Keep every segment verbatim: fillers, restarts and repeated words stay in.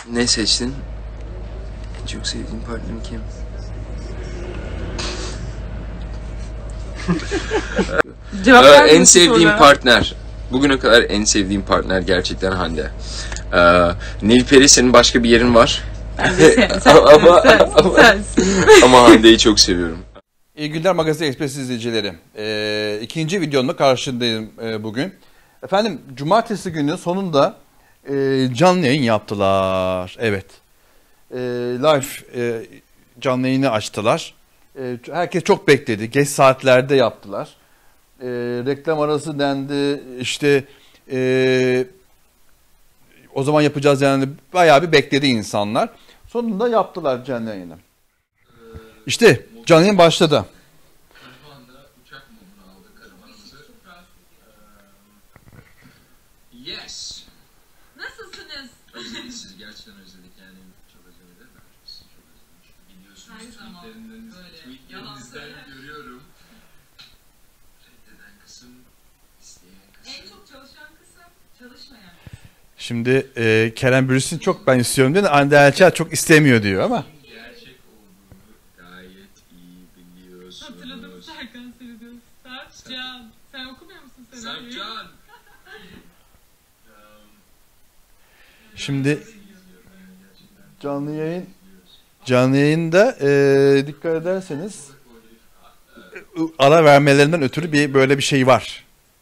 Ne seçtin? Çok sevdiğin partnerin kim? Cevap Ee, vermiyorsun en sevdiğim sonra. partner. Bugüne kadar en sevdiğim partner gerçekten Hande. Ee, Nilperi, senin başka bir yerin var. Sen, sen, ama, sensin, ama, sensin. ama Hande'yi çok seviyorum. İyi günler Magazin Express izleyicileri. Ee, ikinci videomla karşındayım e, bugün. Efendim cumartesi günü sonunda e, canlı yayın yaptılar. Evet. E, live e, canlı yayını açtılar. E, herkes çok bekledi. Geç saatlerde yaptılar. E, reklam arası dendi. İşte e, o zaman yapacağız yani, bayağı bir bekledi insanlar. Sonunda yaptılar canlı yayını. İşte canlı yayın başladı. Yes. Nasılsınız? Özledik, siz gerçekten özledik yani, çok özledik mi? Sizi çok özledik. Biliyorsunuz, tweetlerinden, tweetlerinizden görüyorum. Reddeden kısım, isteyen kısım. En çok çalışan kısım, çalışmayan kısım. Şimdi e, Kerem Bürsin çok ben istiyorum diyor. Hande Erçel çok istemiyor diyor ama. Gerçek olduğunu gayet iyi biliyorsunuz. Hatırladım, Serkan seviyor. Sarpcan. Sen okumuyor musun senaryoyu? Sarpcan. Şimdi canlı yayın canlı yayında e, dikkat ederseniz e, ara vermelerinden ötürü bir böyle bir şey var.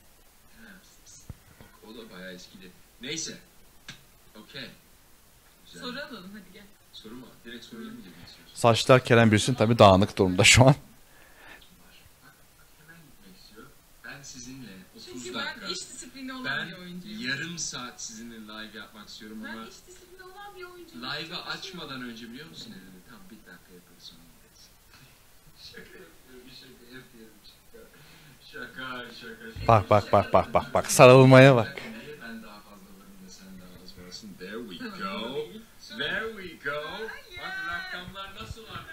O da bayağı eskidi. Neyse. Okey. Soru alalım hadi gel. Soru mu? Direkt soruya mı girmek istiyorsun? Saçlar Kerem Bürsin tabii dağınık durumda şu an. Hemen gitmek istiyor. Ben sizinle otuz Çünkü dakika. ben iş disiplini olan Ben bir oyuncuyum. yarım saat sizinle live yapmak istiyorum Ben ama iş disiplini olan bir oyuncuyum. live'ı açmadan önce biliyor musun ne dedi? Tam bir dakika yaparız sonra gideriz. Şaka yapıyorum, şaka yapıyorum, şaka. Şaka, şaka, şaka. Bak bak bak bak bak bak sarılmaya bak. Niye ben daha fazla varım da sen daha az varsın? There we go. There we go. Bak rakamlar nasıl arttı?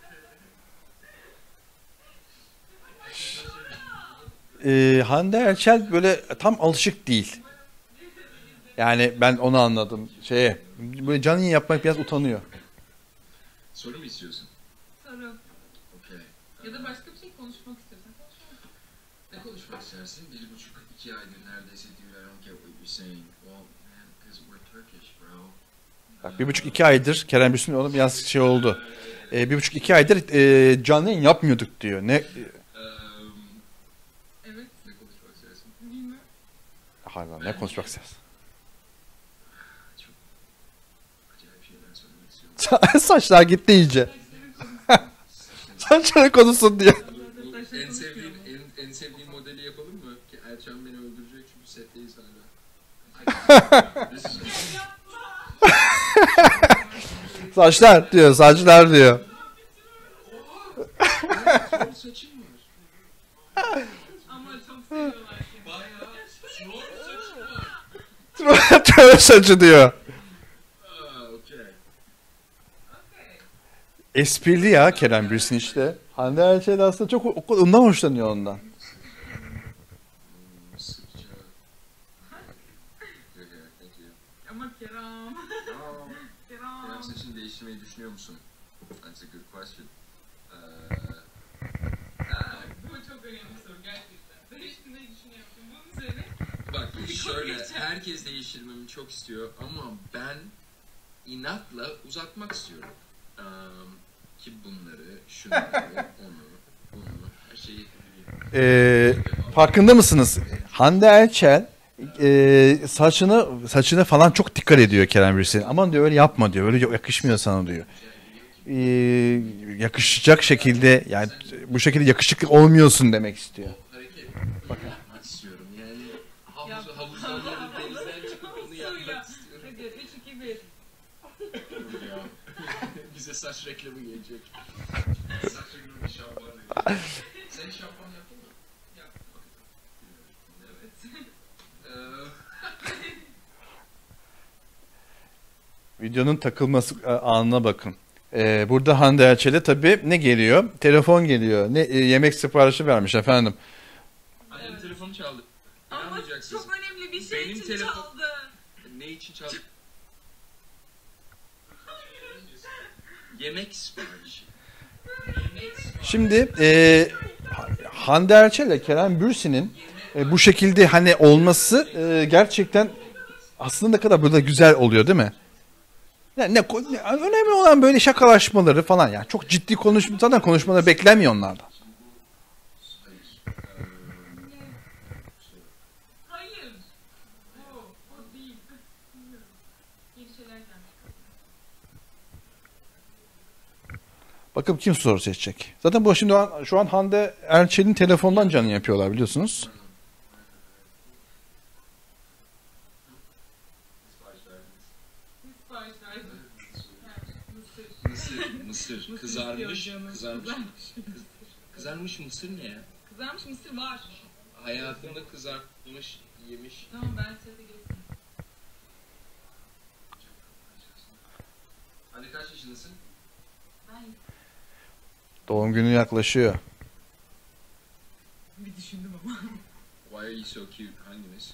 E, Hande Erçel böyle tam alışık değil. Yani ben onu anladım. Şeye böyle canlı yayın yapmak biraz utanıyor. Soru mu istiyorsun? Soru. Okey. Ya da başka bir şey konuşmak istiyorsan konuşalım. Ne konuşmak istersin? Bir buçuk, iki aydır neredeyse diyor, I don't get what you're saying. Well, man, because we're Turkish, bro. Bak bir buçuk iki aydır Kerem Bürsin onu biraz şey oldu. E, bir buçuk iki aydır e, canlı yayın yapmıyorduk diyor. Ne? Um, Evet. ne konuşmak istersin? Bilmiyorum. Hayvan ne konuşmak istersin? Çok acayip şeyler söylemek istiyorum. Saçlar gitti iyice. Saçları konusun diye. Bu en sevdiğin, en, en sevdiğin modeli yapalım mı? Ki Erçan beni öldürecek çünkü setteyiz hala. Saçlar diyor, saçlar diyor. Çok saçım var. Ama çok seviyorlar seni. Bayağı çok saçım var. Tövbe saçı diyor. Aa, okey. Esprili ya Kerem Bürsin işte. Hande Erçel aslında çok ondan hoşlanıyor ondan. Sıkıca. Okay, thank you. Ama Kerem. Tamam. Kerem. Kerem, saçını değiştirmeyi düşünüyor musun? That's a good question. Ee, Bu çok önemli bir soru gerçekten. Değiştirmeyi düşünüyorsun. Bunun üzerine Bak şöyle, geçeceğim. herkes değiştirmemi çok istiyor ama ben inatla uzatmak istiyorum. Ee, ki bunları, şunları, onu, bunu, her şeyi yapabiliyorum. Ee, farkında mısınız? Hande Erçel e, saçını saçına falan çok dikkat ediyor Kerem Bürsin. Aman diyor öyle yapma diyor. Öyle yakışmıyor sana diyor. Ee, yakışacak şekilde yani bu şekilde yakışıklı olmuyorsun demek istiyor. Hareket yapmak istiyorum. Yani havuz, havuzdan ya da denizden çıkıp bunu yapmak istiyorum. hadi üç iki bir. Bize saç reklamı gelecek. Saç reklamı bir şampuan reklamı. Sen şampuan yaptın mı? Yaptım. Evet. Ee, Videonun takılması e, anına bakın. Ee, burada Hande Erçel'e tabii ne geliyor? Telefon geliyor. Ne e, yemek siparişi vermiş efendim. Annem telefonu çaldı. Ama İnanmayacaksınız. çok önemli bir şey Benim için telefon- çaldı. Ne için çaldı? Yemek siparişi. Yemek siparişi. Şimdi e, Hande Erçel ile Kerem Bürsin'in e, bu şekilde hani olması e, gerçekten aslında ne kadar böyle güzel oluyor değil mi? Ne, ne, ne- önemli olan böyle şakalaşmaları falan yani çok ciddi konuşma zaten konuşmaları beklenmiyor onlardan. Hayır. O, o değil. Bilmiyorum. Yeni şeyler gelmiş. Bakın kim soru seçecek. Zaten bu şimdi şu an Hande Erçel'in telefondan canlı yapıyorlar biliyorsunuz. Sipariş verdiniz. Biz sipariş verdik. Mısır, Mısır. mısır. Mısır Kızarmış, istiyor canım. kızarmış. Kızarmış. Kızarmış mısır ne ya? Kızarmış mısır var. Hayatımda kızartmış, yemiş. Tamam ben size de göstereyim. Hadi kaç yaşındasın? Ben Doğum günü yaklaşıyor. bir düşündüm ama. Why are you so cute? Hanginiz?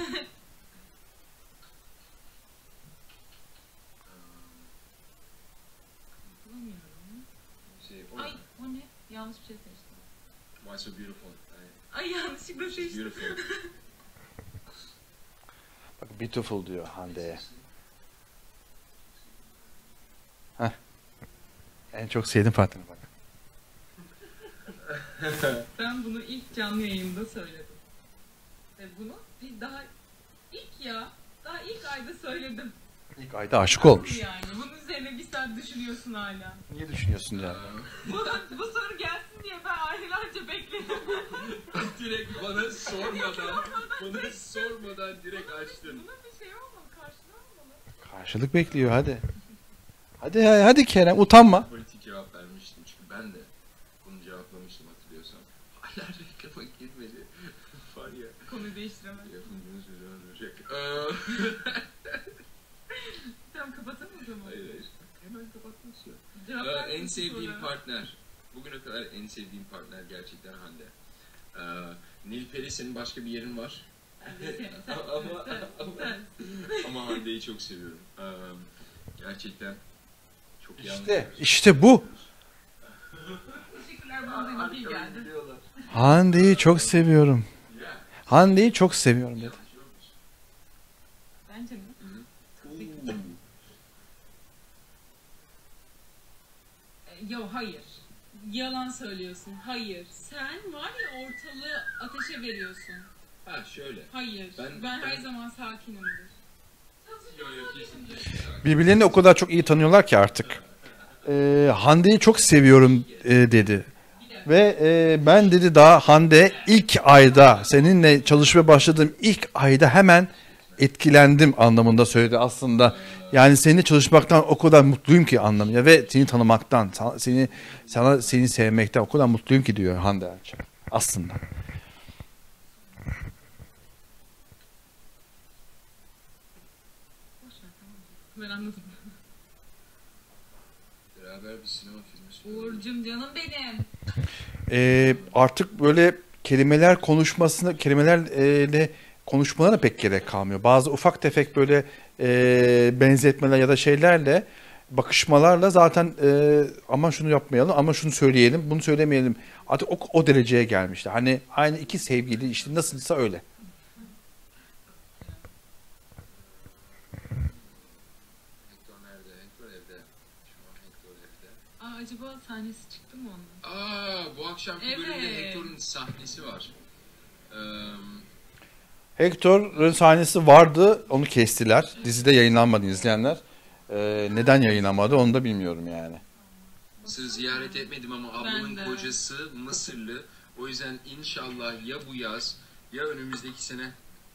Bulamıyorum. Şey, o Ay o ne? Yanlış bir şey seçtim. Why so beautiful? Ay, Ay yanlışlıkla she's seçtim. beautiful. Bak beautiful diyor Hande'ye. En çok sevdiğim partner bak. Ben bunu ilk canlı yayında söyledim. Ve bunu bir daha ilk ya, daha ilk ayda söyledim. İlk ayda aşık olmuş. Yani bunun üzerine bir saat düşünüyorsun hala. Niye düşünüyorsun yani? Bu, bu soru gelsin diye ben aylarca bekledim. Direkt bana sormadan, bana sormadan direkt açtın. Bunun bir şey olmalı, karşılığı olmalı. Karşılık bekliyor hadi. Hadi hadi Kerem utanma. Politik cevap vermiştim çünkü ben de bunu cevaplamıştım hatırlıyorsan. Hala reklama girmedi. Var ya. Konuyu değiştiremem. Yapımcımız üzerine duracak. Eee, Tamam kapatalım o zaman. Hayır hayır. Hemen kapatmak istiyor. Cevap Ee, versin en sevdiğim sonra. partner. Bugüne kadar en sevdiğim partner gerçekten Hande. Ee, Nilperi senin başka bir yerin var. Sen- sen- ama, sen- ama, sen. ama Hande'yi çok seviyorum. Ee, gerçekten çok yanlış. İşte işte bu. Teşekkürler bana da iyi geldi. Hande'yi çok seviyorum. Hande'yi çok seviyorum dedi. Bence mi? E, Yo hayır. Yalan söylüyorsun. Hayır. Sen var ya ortalığı ateşe veriyorsun. Ha şöyle. Hayır. Ben- Ben, her ben- zaman sakinimdir. Yo, yo, kesin. Birbirlerini o kadar çok iyi tanıyorlar ki artık. Ee, Hande'yi çok seviyorum e, dedi. Ve e, ben dedi daha Hande ilk ayda seninle çalışmaya başladığım ilk ayda hemen etkilendim anlamında söyledi aslında. Yani seninle çalışmaktan o kadar mutluyum ki anlamında ve seni tanımaktan, sana- seni sana seni sevmekten o kadar mutluyum ki diyor Hande Erçel aslında. Boş ver tamam. Ben anladım. Beraber bir sinema filmi söylüyoruz. Uğur'cum canım benim. Ee, artık böyle kelimeler konuşmasına, kelimelerle konuşmalarına pek gerek kalmıyor. Bazı ufak tefek böyle e, benzetmeler ya da şeylerle, bakışmalarla zaten e, ama şunu yapmayalım, ama şunu söyleyelim, bunu söylemeyelim. Artık o, o dereceye gelmişti. Hani aynı iki sevgili işte nasılsa öyle. Hector nerede? Hector evde. Şu an Hector evde. Aa acaba sahnesi çıktı mı onun? Aa, bu akşamki Evet. bölümde Hector'un sahnesi var. Ee, Hector'ın sahnesi vardı, onu kestiler. Dizide yayınlanmadı izleyenler. Ee, neden yayınlanmadı onu da bilmiyorum yani. Mısır'ı ziyaret etmedim ama Ben ablamın de. kocası Mısırlı. O yüzden inşallah ya bu yaz ya önümüzdeki sene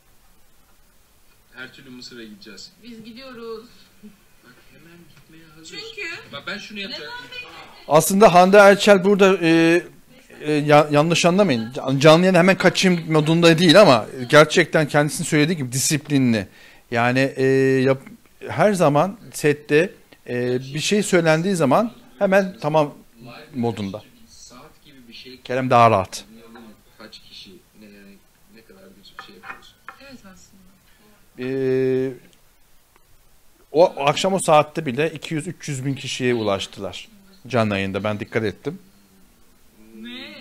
her türlü Mısır'a gideceğiz. Biz gidiyoruz. Bak hemen gitmeye hazır. Çünkü Bak ben şunu yapacağım. Aslında Hande Erçel burada e, e, ya- yanlış anlamayın. Can- Canlı yayına hemen kaçayım modunda değil ama gerçekten kendisinin söylediği gibi disiplinli. Yani e, yap, her zaman sette e, bir şey söylendiği zaman hemen tamam modunda. Bir saat gibi bir şey. Kerem daha rahat. Anlayalım kaç kişi ne ne kadar bir şey yapıyoruz. evet aslında. E, O o akşam o saatte bile iki yüz üç yüz bin kişiye ulaştılar. Canlı yayında ben dikkat ettim. Ne?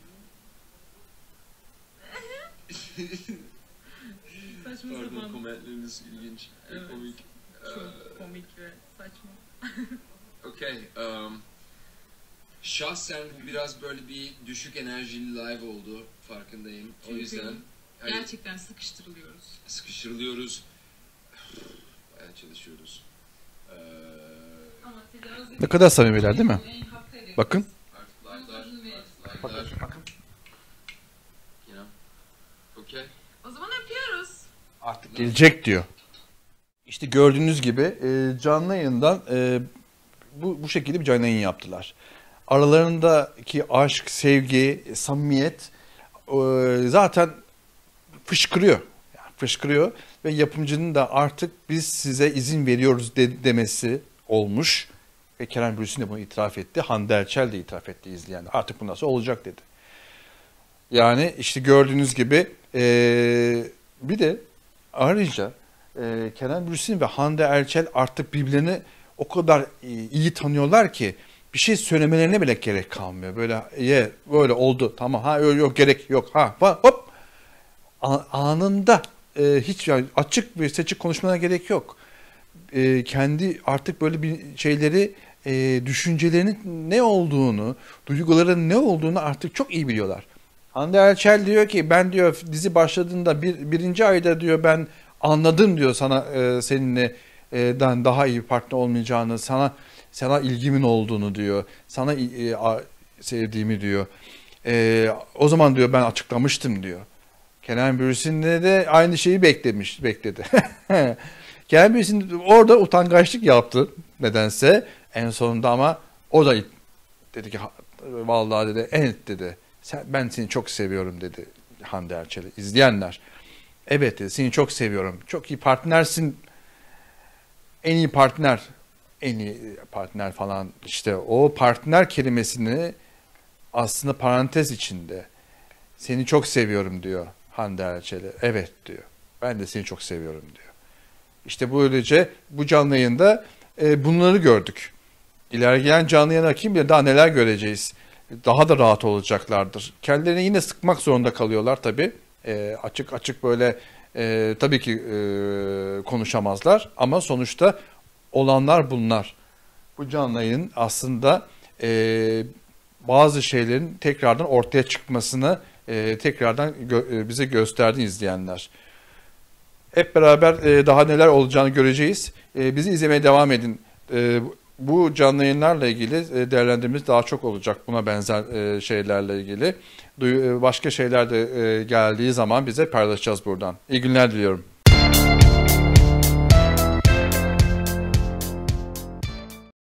Saçma Pardon, sapan. komentleriniz ilginç ve Evet. komik. Çok komik ve saçma. Okey. Um, şahsen bu biraz böyle bir düşük enerjili live oldu. Farkındayım. O Çünkü yüzden hani Gerçekten sıkıştırılıyoruz. sıkıştırılıyoruz. Bayağı çalışıyoruz. Ee, Ama size özür Ne kadar samimiler değil mi? dilerim. Hak veriyorum. Bakın. artık like'lar, Özür dilerim. like'lar, Bakın. you know. Okey. O zaman öpüyoruz. Artık gelecek diyor. İşte gördüğünüz gibi e, canlı yayından e, bu, bu şekilde bir canlı yayın yaptılar. Aralarındaki aşk, sevgi, samimiyet e, zaten fışkırıyor. Yani fışkırıyor ve yapımcının da artık biz size izin veriyoruz de, demesi olmuş. Ve Kerem Bürsin de bunu itiraf etti. Hande Erçel de itiraf etti izleyenler. Artık bu nasıl olacak dedi. Yani işte gördüğünüz gibi e, bir de ayrıca e, Kerem Bürsin ve Hande Erçel artık birbirlerini o kadar iyi, iyi tanıyorlar ki bir şey söylemelerine bile gerek kalmıyor. Böyle ye böyle oldu tamam ha yok, yok gerek yok ha hop A- anında e, hiç yani açık ve seçik konuşmana gerek yok. E, kendi artık böyle bir şeyleri e, düşüncelerinin ne olduğunu, duyguların ne olduğunu artık çok iyi biliyorlar. Hande Erçel diyor ki ben diyor dizi başladığında bir, birinci ayda diyor ben anladım diyor sana e, seninle e, dan daha iyi bir partner olmayacağını, sana sana ilgimin olduğunu diyor, sana e, a, sevdiğimi diyor. E, o zaman diyor ben açıklamıştım diyor. Kenan Bürsin'de de aynı şeyi beklemiş, bekledi. Kenan Bürsin orada utangaçlık yaptı nedense en sonunda ama o da dedi ki vallahi dedi evet dedi. Sen, ben seni çok seviyorum dedi Hande Erçel'e. İzleyenler. Evet dedi seni çok seviyorum. Çok iyi partnersin. En iyi partner. En iyi partner falan. İşte o partner kelimesini aslında parantez içinde. Seni çok seviyorum diyor Hande Erçel'e. Evet diyor. Ben de seni çok seviyorum diyor. İşte böylece bu canlı yayında e, bunları gördük. İlerleyen canlı yayına kim bilir daha neler göreceğiz. Daha da rahat olacaklardır. Kendilerini yine sıkmak zorunda kalıyorlar tabii. E, açık açık böyle e, tabii ki e, konuşamazlar. Ama sonuçta olanlar bunlar. Bu canlı yayın aslında e, bazı şeylerin tekrardan ortaya çıkmasını e, tekrardan gö- e, bize gösterdi izleyenler. Hep beraber e, daha neler olacağını göreceğiz. E, bizi izlemeye devam edin. E, bu canlı yayınlarla ilgili e, değerlendirmemiz daha çok olacak. Buna benzer e, şeylerle ilgili. Duy- e, başka şeyler de e, geldiği zaman bize paylaşacağız buradan. İyi günler diliyorum.